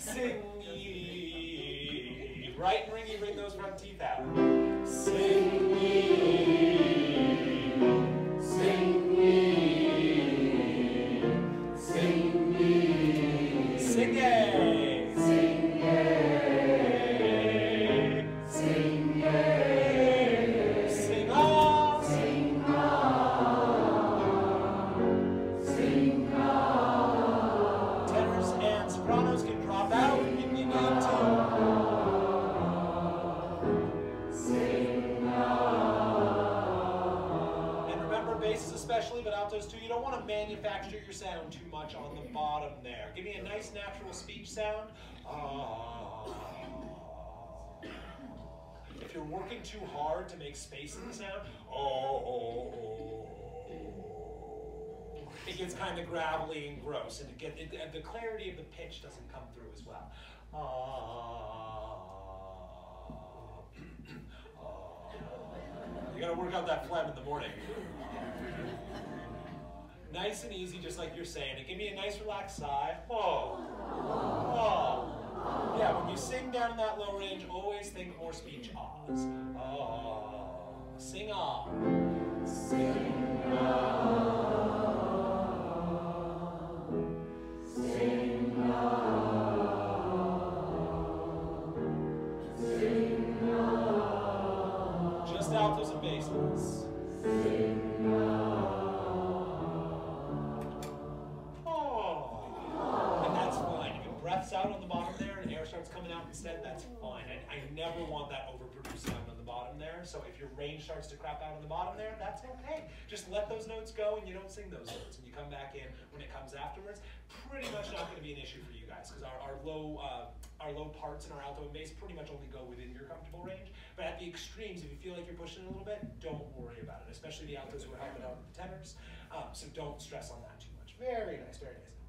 Sing ye. Bright and ringy, bring those front teeth out. Sing ye, sing ye, sing ye. Sing ye. Sing ye, sing ye. Sing on. Sing on, sing on. Tenors and sopranos can drop out if you need to. Sing on. And remember, basses especially, but altos too, you don't want to manufacture your sound too much on the bottom there. Give me a nice natural speech sound. If you're working too hard to make space in the sound, it gets kind of gravelly and gross, and the clarity of the pitch doesn't come through as well. You gotta work out that phlegm in the morning. Nice and easy, just like you're saying. And give me a nice relaxed sigh. Yeah, when you sing down in that low range, always think more speech ahs. Sing on. Sing on, sing on, sing on. Just altos and basses. Sing on. And that's fine. If your breath's out on the bottom there and air starts coming out instead, that's fine. I never want that overproduced sound on the bottom there. So if your range starts to crap out on the bottom there, that's okay. Just let those notes go and you don't sing those notes. And you come back in when it comes afterwards. Pretty much not going to be an issue for you guys because our low parts in our alto and bass pretty much only go within your comfortable range. But at the extremes, if you feel like you're pushing it a little bit, don't worry about it, especially the altos who are helping out with the tenors. So don't stress on that too much. Very nice, very nice.